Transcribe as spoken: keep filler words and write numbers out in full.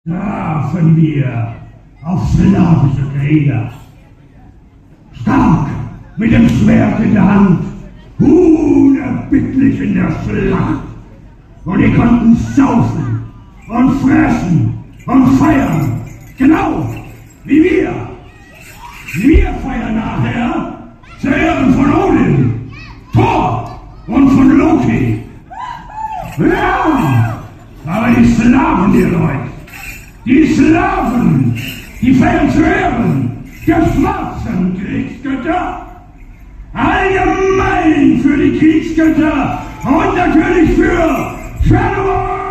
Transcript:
trafen wir auf slawische Krieger. Stark mit dem Schwert in der Hand, unerbittlich in der Schlacht. Und die konnten saufen und fressen und feiern, genau wie wir. Wir feiern nachher zu Ehren von Odin, Thor und von Loki. Ja, aber die Slawen, ihr Leute, die Slawen, die feiern zu Ehren der schwarzen Kriegsgötter, allgemein für die Kriegsgötter und natürlich für Fenrir!